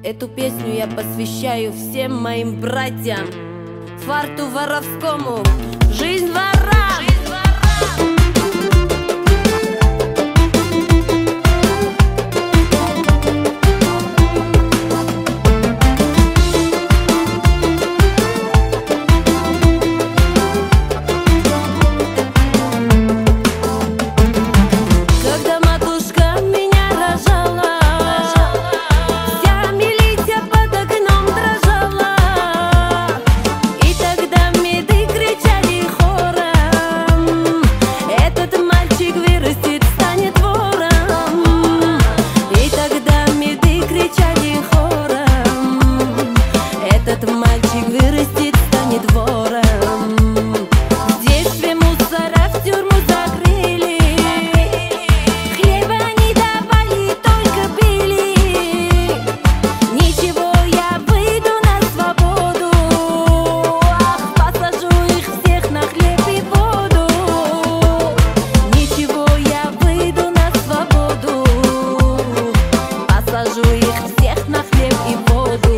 Эту песню я посвящаю всем моим братьям, фарту воровскому, жизнь ворам! Этот мальчик вырастет, станет вором. В детстве мусора в тюрьму закрыли, хлеба не давали, только били. Ничего, я выйду на свободу, ах, посажу их всех на хлеб и воду. Ничего, я выйду на свободу, посажу их всех на хлеб и воду.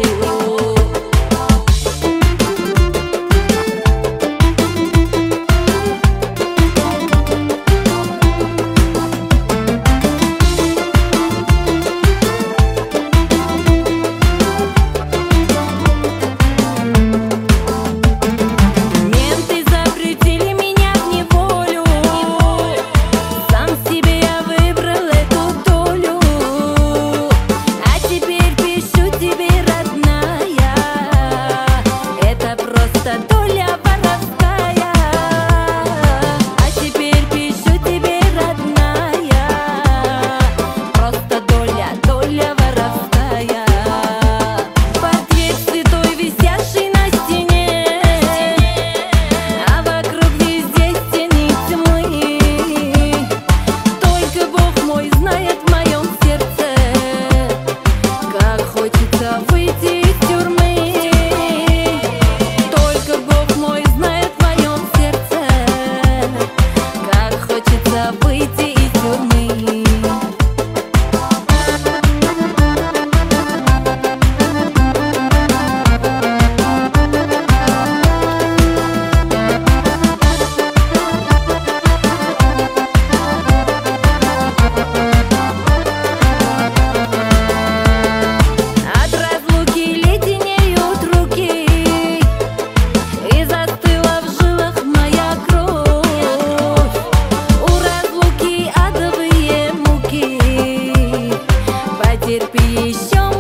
Выйти из тюрьмы, только Бог мой знает в моем сердце, как хочется выйти из тюрьмы. Терпи еще.